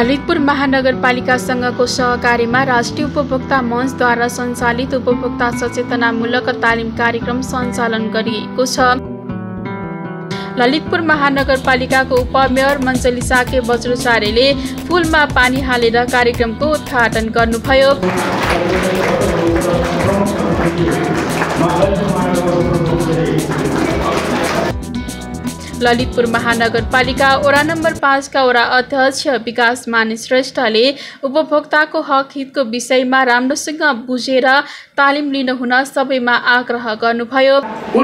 ललितपुर महानगरपालिकासँगको सहकार्यमा राष्ट्रिय उपभोक्ता मञ्चद्वारा सञ्चालित उपभोक्ता सचेतनामूलक तालिम कार्यक्रम सञ्चालन गरिएको छ। ललितपुर महानगरपालिकाको उपमेयर मञ्जली साके बज्राचार्यले फूलमा पानी हालेर कार्यक्रमको उद्घाटन गर्नुभयो। ललितपुर महानगरपालिका वडा नम्बर 5 का वडा अध्यक्ष विकास मान श्रेष्ठले उपभोक्ताको हक हितको विषयमा राम्रोसँग बुझेर तालिम लिन हुन सबैमा आग्रह गर्नुभयो।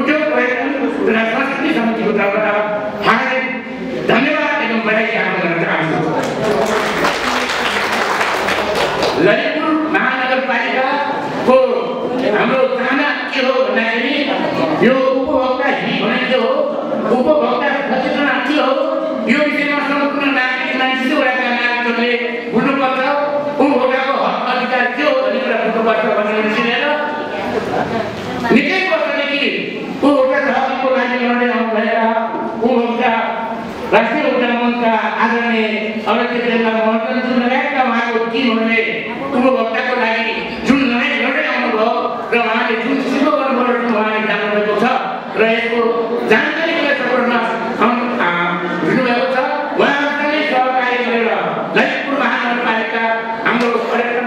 ललितपुर महानगरपालिकाको हाम्रो चाहना के हो भन्दाखेरि यो उपभोक्ता हित भनेको हो, उपभोक्ता सचेतना के हो, यो विषयमा सम्पूर्ण नागरिक मान्छेहरूका नागरिकहरूले बुझ्नुपर्छ। उपभोक्ताको हक अधिकार के हो भन्ने कुरा बुझ्नुपर्छ भन्ने विषयले निकै वर्षदेखि उपभोक्ताको हकको लागि लड्दै आउनुभएका उपभोक्ता राष्ट्रिय उपभोक्ता मञ्चका आदरणीय अध्यक्ष देवला महर्जन लगायतका उहाँको टिमहरूले उपभोक्ताको लागि जुन लडाइँ लड्दै आउनुभयो र उहाँले जुन सिधो गर्नुभयो उहाँले जान्नुभएको छ र यसको जानकारीको सपोर्टमा दिनुभएको छ। उहाँसँगै सहकारी गरेर ललितपुर महानगरपालिका हाम्रो पर्यटन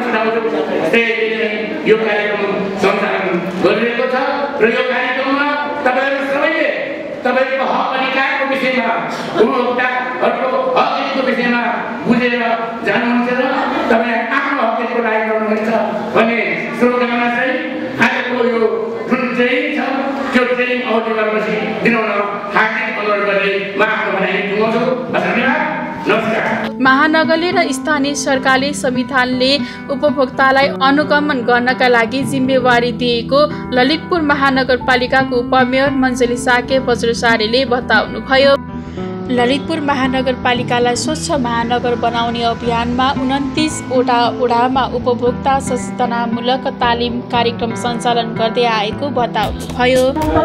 यो कार्यक्रम सञ्चालन गरिरहेको छ र यो कार्यक्रममा तपाईँहरू सबैले तपाईँको हक अधिकारको विषयमा उपभोक्ताहरूको हक हितको विषयमा बुझेर जानुहुन्छ र तपाईँ आफ्नो हक हितको लागि गर्नुहुन्छ भन्ने शुभकामना चाहिँ आजको यो जुन ट्रेनिङ छ त्यो ट्रेनिङ अवधिपछि दिनाउन हार्दिक अनुरोध गर्दै म आफ्नो भनाइ टुङ्गाउँछु। धन्यवाद, नमस्कार। महानगरले र स्थानीय सरकारले संविधानले उपभोक्तालाई अनुगमन गर्नका लागि जिम्मेवारी दिएको ललितपुर महानगरपालिकाको उपमेयर मञ्जली साके बज्राचार्यले बताउनुभयो। ललितपुर महानगरपालिकालाई स्वच्छ महानगर बनाउने अभियानमा 29 वटा वडामा उपभोक्ता सचेतनामूलक तालिम कार्यक्रम सञ्चालन गर्दै आएको बताउनुभयो।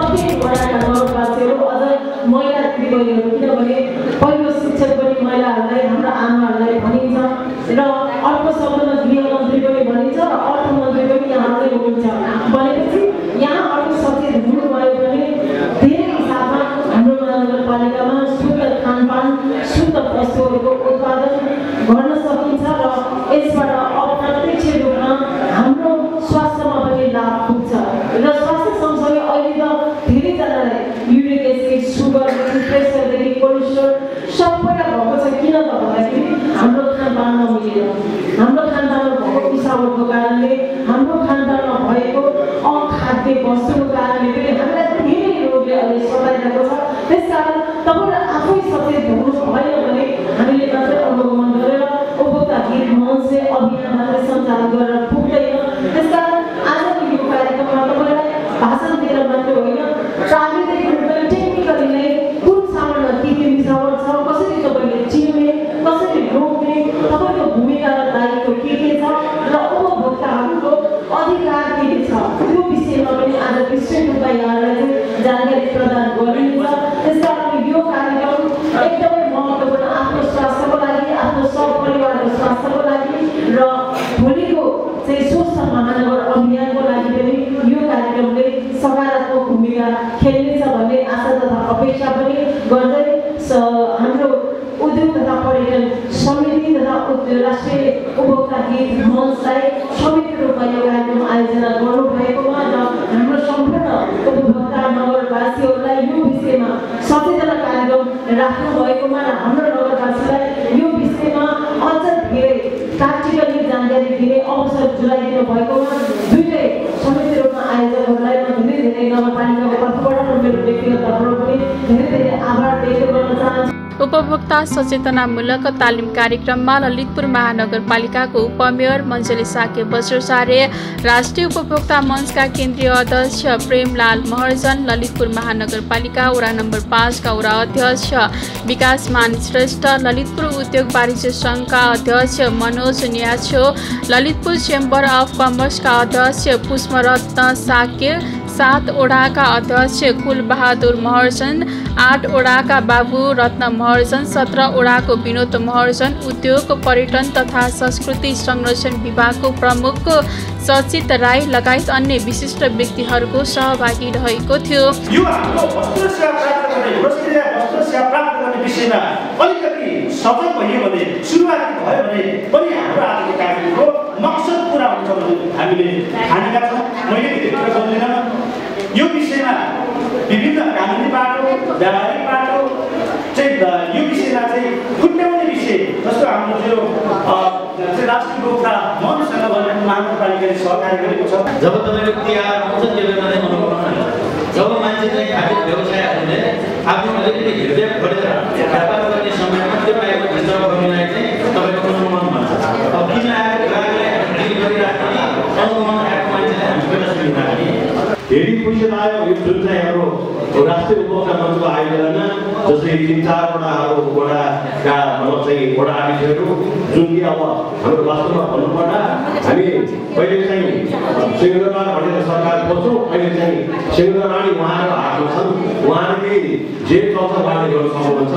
पहिलो शिक्षक पनि महिलाहरूलाई, हाम्रा आमाहरूलाई भनिन्छ र अर्को शब्दमा गृहमन्त्री पनि भनिन्छ र अर्थमन्त्री पनि यहाँकै हुनुहुन्छ भनेपछि यहाँ अर्को सचेत हुनुभयो भने धेरै हिसाबमा हाम्रो महानगरपालिकामा शुद्ध खानपान, शुद्ध वस्तुहरूको उत्पादन गर्न सकिन्छ र यसबाट अप्रत्यक्ष रूपमा हाम्रो स्वास्थ्यमा पनि लाभ पुग्छ र स्वास्थ्य सँगसँगै अहिले त धेरैजनालाई युरिक एसिड, सुगर, प्रेसरदेखि कोलेस्ट्रोल सबैलाई भएको छ। किन त भन्दाखेरि हाम्रो खानपानमा मिलेर, हाम्रो खानपानमा भएको पिसाबको कारणले, हाम्रो खानपानमा भएको अखाद्य वस्तुको कारणले पनि हामीलाई धेरै रोगले अहिले सताइरहेको छ। त्यसकारण तपाईँहरू आफै सचेत हुनु भएन भने हामीले मात्रै अनुगमन गरेर उपभोक्ता हित मञ्च अभियान मात्रै सञ्चालन गरेर पुग्दैन। त्यसकारण आजको यो कार्यक्रममा तपाईँलाई भाषण दिएर मात्रै होइन, प्राविधिक रूपले टेक्निकली नै कुन सामानमा के मिसावट छ, कसरी तपाईँले चिन्ने, कसरी रोक्ने, तपाईँको भूमिका र दायित्व के छ र उपभोक्ताहरूको अधिकार के छ त्यो विषयमा पनि आज विस्तृत रूपमा यहाँलाई जानकारी प्रदान गरिन्छ। त्यसकारण यो कार्यक्रम एकदमै महत्त्वपूर्ण, आफ्नो स्वास्थ्यको लागि, आफ्नो सहपरिवारको स्वास्थ्यको लागि र भोलिको चाहिँ स्वस्थ महानगर अभियानको लागि पनि यो कार्यक्रमले सकारात्मक भूमिका खेल्नेछ भन्ने आशा तथा अपेक्षा पनि गर्दै हाम्रो उद्योग तथा पर्यटन समिति तथा राष्ट्रिय उपभोक्ता हित मञ्चलाई संयुक्त रूपमा यो कार्यक्रम आयोजना गर्नुभएकोमा र हाम्रो सम्पूर्ण उपभोक्ता नगरवासीहरूलाई यो विषयमा सचेतना कार्यक्रम राख्नुभएकोमा र हाम्रो नगरवासीलाई यो विषयमा अझ धेरै प्र्याक्टिकली जानकारी दिने अवसर जुटाइदिनु भएकोमा दुईटै संयुक्त रूपमा आयोजकहरूलाई म धेरै नगरपालिकाको तर्फबाट र मेरो व्यक्तिगत तर्फबाट पनि धेरै आभार व्यक्त गर्न चाहन्छु। उपभोक्ता सचेतनामूलक तालिम कार्यक्रममा ललितपुर महानगरपालिकाको उपमेयर मञ्जली साके बज्राचार्य, राष्ट्रिय उपभोक्ता मञ्चका केन्द्रीय अध्यक्ष प्रेमलाल महर्जन, ललितपुर महानगरपालिका वडा नम्बर 5 का वडा अध्यक्ष विकास मान श्रेष्ठ, ललितपुर उद्योग वाणिज्य सङ्घका अध्यक्ष मनोज न्याछो, ललितपुर चेम्बर अफ कमर्सका अध्यक्ष पुष्परत्न साके 7 वडाका अध्यक्ष कुलबहादुर महर्जन, 8 वडाका बाबु रत्न महर्जन, 17 वडाको विनोद महर्जन, उद्योग, पर्यटन तथा संस्कृति संरक्षण विभागको प्रमुख सचित राई लगायत अन्य विशिष्ट व्यक्तिहरूको सहभागी रहेको थियो। यो हाम्रो वस्त्र सेवा प्राप्त गर्ने वस्त्र सेवा प्राप्त गर्ने विषयमा अलिकति सफल भयो भने सुरुवात भयो भने पनि हाम्रो आजको कार्यक्रमको मकसद पूरा हुन्छ भन्ने हामीले ठानेका छौँ। मैले धेरै बोल्दिनँ यो विषयमा विभिन्न कानुनी बाटो व्यावहारिक बाटो चाहिँ यो विषयमा चाहिँ खुट्याउने विषय जस्तो हाम्रो जो राष्ट्रिय उपभोक्ता मनसँग भनेर महानगरपालिकाले सहकारी गरेको छ। जब तपाईँको तिहार आउँछ त्यसले मात्रै मनाउनु, जब मान्छे चाहिँ खाद्य व्यवसायहरूले आफ्नो अलिकति हृदय खोलेर व्यापार गर्ने समयमा त्यो बाहिरको भित्र गर्नेलाई चाहिँ तपाईँको अनुमान भन्छ। अब किन आएको ग्राहकलाई डिल गरिराख्ने अनुमान आएको मान्छेलाई हामी पनि सुविधा दिने। धेरै खुसी लाग्यो यो जुन चाहिँ हाम्रो राष्ट्रिय उपभोक्ता मञ्चको आयोजना जस्तै 3-4 वडाका मतलब चाहिँ वडा अध्यक्षहरू जुन कि अब हाम्रो वास्तवमा भन्नुपर्दा हामी पहिले चाहिँ सिंहदरबार भनेर सरकार खोज्छौँ, अहिले चाहिँ सिंहदरबार उहाँहरूको हातमा छन्। उहाँले जे चल्छ उहाँले गर्न सक्नुहुन्छ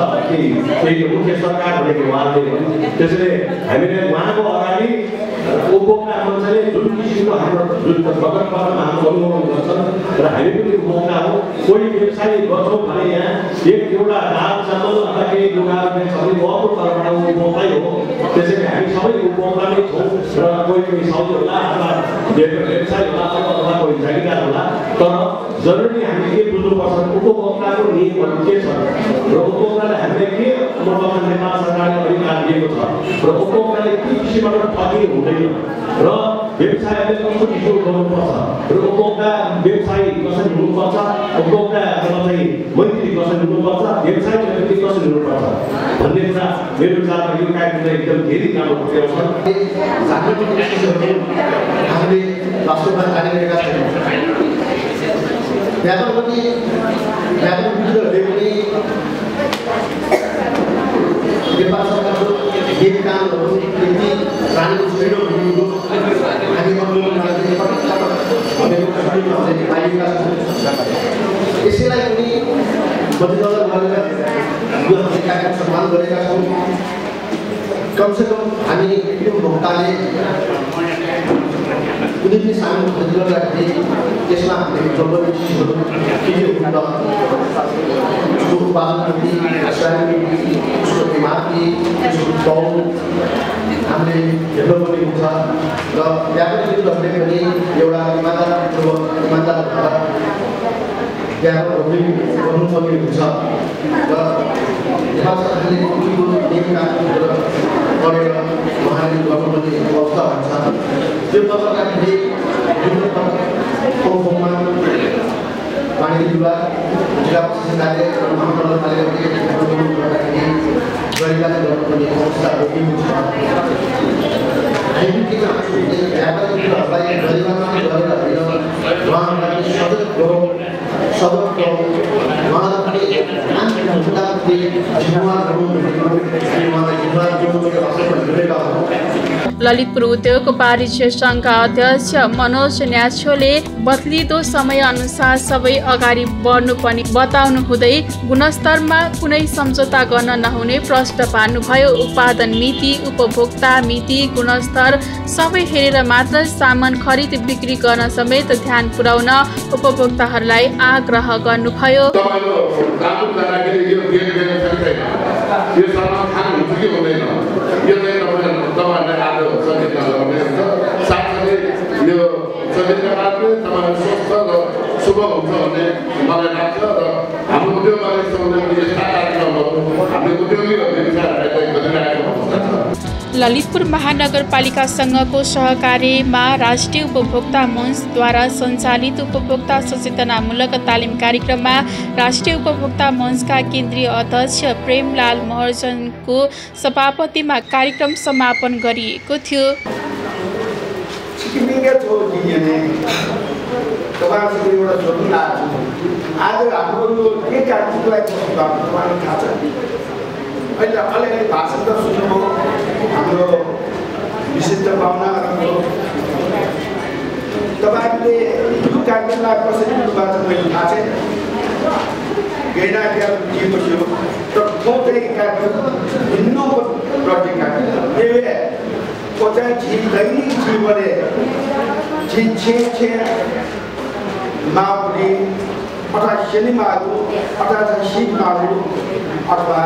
कि मुख्य सरकार भनेको उहाँले भने त्यसैले हामीले उहाँको अगाडि उपभोक्ता मञ्चले जुन किसिमको हाम्रो जुन बगतमा हाम्रो अनुमोदन गर्छन् र हामी पनि उपभोक्ता हो। कोही व्यवसाय गर्छौँ भने यहाँ एउटा दाल चामल अथवा केही लुगाहरू सबै उपभोक्ताबाट उपभोक्तै हो। त्यसैले हामी सबै उपभोक्ता नै छौँ र कोही सौदी होला अथवा व्यवसाय होला अथवा कोही जागिरदार होला। तर जरुरी हामीले के बुझ्नुपर्छ उपभोक्ताको नियमहरू के छ र उपभोक्ताले हामीले के नेपाल सरकारले अधिकार दिएको छ र उपभोक्ताले के किसिमबाट ठगी हुँदैन र व्यवसायले कस्तो किसिमको गर्नुपर्छ र उपभोक्ता व्यवसाय कसरी हुनुपर्छ, उपभोक्तासँग चाहिँ मैत्री कसरी हुनुपर्छ, व्यवसाय कसरी हुनुपर्छ भन्ने कुरा मेरो विचारमा यो कार्यक्रमले एकदम धेरै राम्रो पुर्याउँछ। हामीले वास्तवमा जानिरहेका छैनौँ। व्यापार विरुद्धहरूले पनि नेपाल सरकारको केही कामहरू यति रानीको सुविधा हुनुको हामी यसैलाई पनि मध्यनजर गरेर यो कार्यक्रम सम्मान गरेका छौँ। कमसेकम हामी उपभोक्ताले कुनै पनि सामान खरिद गर्दाखेरि त्यसमा हामीले जरुरी चिजहरू के के हुन्छ उसको उत्पादन उसको माथि उसको तौल हामीले हेर्नुपर्ने हुन्छ र व्यापारी विरुद्धहरूले पनि एउटा इमान्दार भएर व्यापार गर्नुपर्ने हुन्छ र नेपाल सरकारले कुनै नियम कानुनहरू गरेर उहाँले गर्नुपर्ने अवस्था हुन्छ। त्यो गर्दाखेरि ठाउँमा वाणिज्य विभाग जिल्ला प्रशासन कार्य महानगरपालिकाले गर्दाखेरि गरिबलाई गर्नुपर्ने अवस्था देखिन्छ। हामी के चाहन्छौँ भने व्यापारीहरूलाई गरिबमा गरेर उहाँहरूलाई सजग गरौँ, सजग गरौँ, उहाँलाई पनि आन्तरिकताप्रति जिम्मेवार गरौँ भन्ने उहाँलाई जिम्मेवार जोड्नुको वास्तवमा हिँडेका हौँ। ललितपुर उद्योग वाणिज्य सङ्घका अध्यक्ष मनोज न्याछोले बदलिदो समय अनुसार सबै अगाडि बढ्नुपर्ने बताउनु हुँदै गुणस्तरमा कुनै सम्झौता गर्न नहुने प्रश्न पार्नुभयो। उत्पादन मिति, उपभोक्ता मिति, गुणस्तर सबै हेरेर मात्र सामान खरिद बिक्री गर्न समेत ध्यान पुर्याउन उपभोक्ताहरूलाई आग्रह गर्नुभयो। शुभ हुन्छ भन्ने मलाई लाग्छ र हाम्रो उद्योग वाणिज्य यस्ता कार्यक्रमहरू हामीले उद्योगीहरूले गरिरहेको अवस्था छ। ललितपुर महानगरपालिका संघको सहकार्यमा राष्ट्रिय उपभोक्ता मञ्चद्वारा सञ्चालित उपभोक्ता सचेतनामूलक तालिम कार्यक्रममा राष्ट्रिय उपभोक्ता मञ्चका केन्द्रीय अध्यक्ष प्रेमलाल महर्जनको सभापतिमा कार्यक्रम समापन गरिएको थियो। आज हाम्रो यो के कार्यक्रमलाई तपाईँलाई थाहा छ। अहिले अलिअलि भाषण त सुन्नुभयो हाम्रो विशिष्ट पाहुनाहरूको। तपाईँहरूले कार्यक्रमलाई कसरी निर्वाचन मैले थाहा छैन गैना दिएपछि तर कौतै कार्यक्रम भिन्न प्रोजेक्ट कार्यक्रम ये कोचा जी दैनिक जीवने छे माउली अथवा सिनेमाहरू अथवा सिनेमाहरू अथवा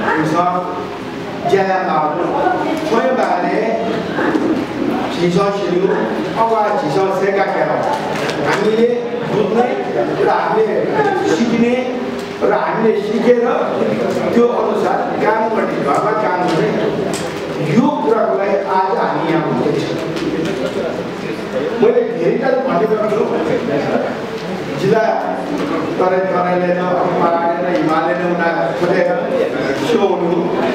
ज्यामाहरू स्वयंबारे झिसो सिल्यो अथवा झिसो सेका क्या हामीले बुझ्ने र हामीले सिक्ने र हामीले सिकेर त्यो अनुसार काम गर्ने घरमा काम गर्ने यो कुरालाई आज हामी यहाँ हुँदैछ मैले धेरैताले भनेको जिल्ला तराईले न पहाडले हिमालयले उना खोजेर सोनु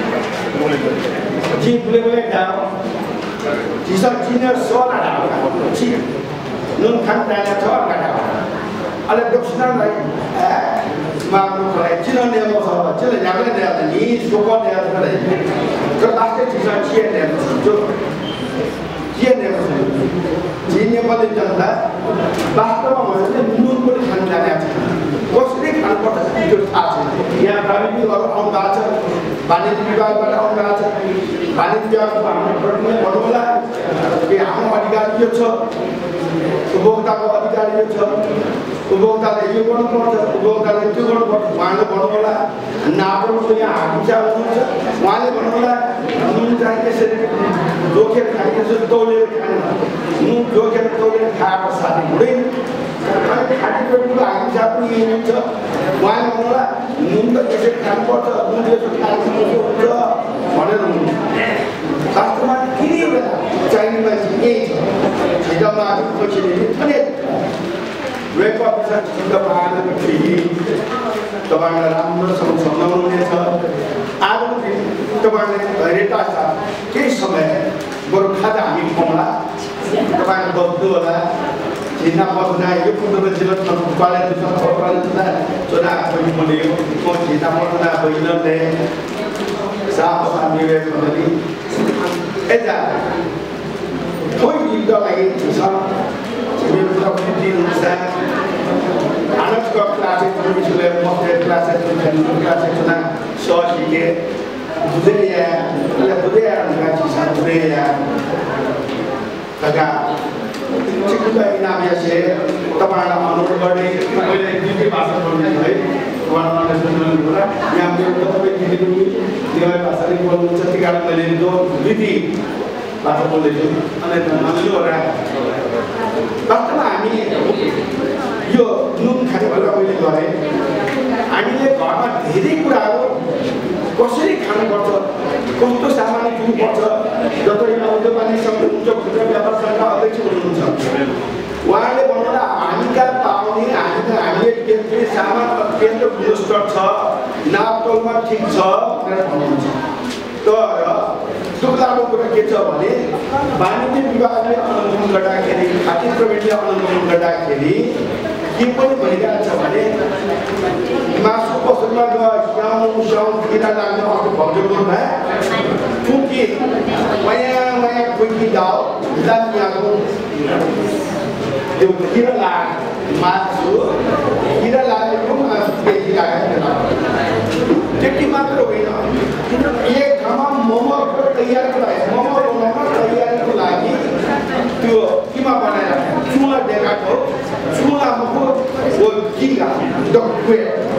जितले गाउँ जिसा जिनर सोना डाउ जि नुन खान डाला छ गाडा अले दक्षिणलाई माग्नु खोलाई चिन नेमो छ चिन यागले ल्याए नि सोको ल्याए भने तर लास्टै जिसा चिए ल्याए जो चिए ल्याए जिने पनि जनता वास्तवमा भने नुन पनि खान जाने कसरी खान पर्छ त्यो थाहा छ यहाँ प्राविधिकहरू आउँदा छ वाणिज्य विभागबाट आउँदा छ वाणिज्य विभागको हाम्रो भन्नुहोला कि हाम्रो अधिकार के छ उपभोक्ताको अधिकार के छ उपभोक्ताले यो गर्नुपर्छ उपभोक्ताले त्यो गर्नुपर्छ उहाँले भन्नुहोला नापको यहाँ हाकिचा हुनुहुन्छ उहाँले भन्नुहोला नुन चाहिँ त्यसरी जोखेर खाने त्यसरी तौलेर खाने नुन जोखेर तौलेर खाएको साथी हुँदैन खानेकुराको हाकिचा पनि हुन्छ उहाँले भन्नुहोला नुन त त्यसरी खानुपर्छ नुन त्यसरी खानुपर्छ हुन्छ भनेर हुनुहुन्छ वास्तवमा किन बेला चाहिने मान्छे यही छ छिटोमा खोजिने अनि रेको अफिसर छिटो पाहाडको फेरि तपाईँलाई राम्रोसँग सम्झाउनुहुनेछ आजको दिन तपाईँले धैर्यता छ केही समय बरु खाजा हामी खुवाउँला तपाईँले बस्नु होला झिना बस्दा यो कुरो जिल्ला कलेज चोरा पनि बोल्यो म झिना बस्दा बहिनीले साफ हामीले पनि यता कोही दिनको लागि छ anak classes misalnya mau classes na soalnya budaya ada budaya ngaji satu budaya agak cikgu ini namanya saya teman anak orang boleh jadi bahasa boleh teman-teman sebenarnya yang berdoa di sini dia bahasa ini kalau ketika kalian itu jadi bahasa boleh itu anak itu orang वास्तवमा हामी यो नुन खाने भनेर मैले गरेँ हामीले घरमा धेरै कुराहरू कसरी खानुपर्छ कस्तो सामान किन्नुपर्छ जस्तो यहाँ उद्योगपानी संघ खुद्रा व्यापार संघका अध्यक्ष हुनुहुन्छ उहाँले भन्नुहोला हामीका पाउने हामीले केन्द्रीय सामान केन्द्र गुणस्तर छ नापतोलमा ठिक छ भनेर भन्नुहुन्छ तर दुःखदायक कुरा के छ भने वाणिज्य विभागले अनुमोदन गर्दाखेरि खाद्य प्रविधिले अनुमोदन गर्दाखेरि के पनि भइरहेको छ भने मासु पसलमा स्याउ किरा लाग्ने अर्को भौजोमा चुकी माया कोही दाउ जातियाको त्यो किरा लाग मासु किरा लागेको मासु केही लागेको त्यति मात्र होइन एक ठाउँमा मोमो तयार बनाउन तयारीको लागि त्यो किमा बनाएर चुला देखाएको चुलाको वो किगा डक्वे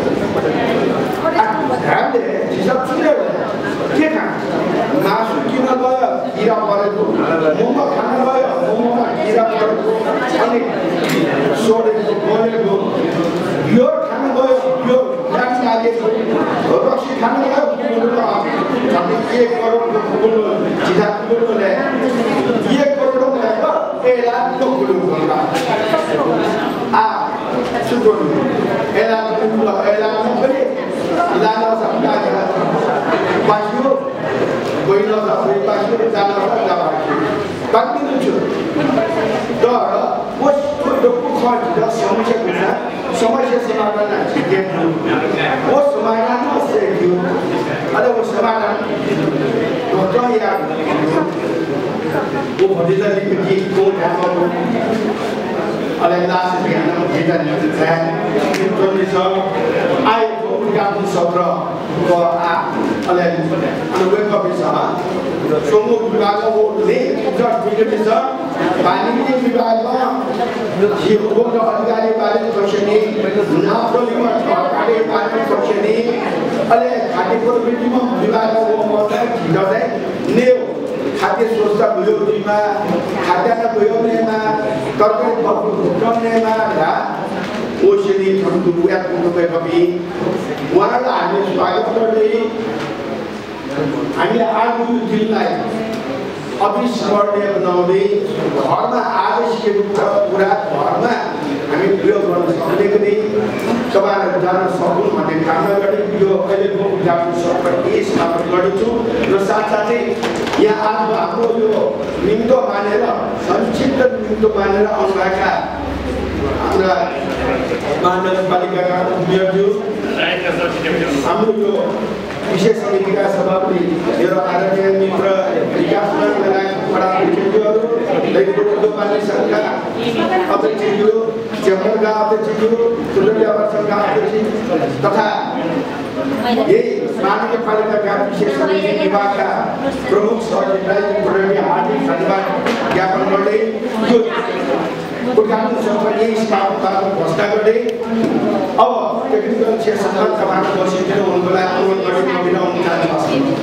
हामीले हिसाब सुन्यो के खान्छ मासु किन गयो किरा परेको मोमो खान गयो मोमोमा किरा परेको अनि सोडेको गलेको यो खान गयो यो राख लागेको रक्सी खान गयो हामी 1 करोड कुकुल जिल्ला कुकुलले 1 करोड ल्याएको 1 लाख कुकुल होला आ सुगोल 1 लाख कुकुल 1 लाख पनि लाना सक्दा बासियो गइलो सबै बासियो जाना सक्दा बाँकी छु तर वस्तो खर्च र समस्या समाधान सिकेको वो समाधान सिक्यो ada bersamaran dokter yang वो भतीजा लिपि को Dhaka Oleh langsung dengan kita saya Indonesia ayo ucapan saudara bahwa oleh anugerah bersama semua vibaga ini ucap Indonesia paling vibaga hidup अधिकारी पालन खोजने नापरोली में अधिकारी पालन खोजने अले खाद्य प्रवृत्ति में विभाग वो मौका खिला है नेव खाद्य सुरक्षा विरोधी में खाद्य का विरोधी में तरकारी भुगतान में रा ओशनी हम दुनिया को पे कभी वहाँ आने स्वागत करते हमें आज भी दिल लाए अविस्मरणीय बनाउने घरमा आदेश के पूरा घरमा हामी प्रयोग गर्न सक्ने पनि तपाईहरु जान सक्नु भन्ने कामना गरे यो अहिलेको उद्यापन सरकारले स्थापना गरेछु र साथसाथै यहाँ आज हाम्रो यो निम्तो मानेर संक्षिप्त निम्तो मानेर आउनुभएका हाम्रा महानगरपालिकाका मेयरज्यू हाम्रो यो विशेष समितिका सभापति मेरो आदरणीय मित्र विकास लगायत बडा अध्यक्षज्यूहरू दैनिक दोकानी संघका अध्यक्षज्यू चेम्बरका अध्यक्षज्यू खुल्ला व्यापार संघका अध्यक्ष तथा यही महानगरपालिकाका विशेष समिति विभागका प्रमुख सहयोगीलाई हार्दिक धन्यवाद ज्ञापन गर्दै यो उद्घाटन सभाले स्थापना घोषणा गर्दै अब टेक्निकल सेक्सनमा तपाईहरुको बसिदिनु हुनुको लागि अनुरोध गर्ने म बिना अनुमति चाहन्छु।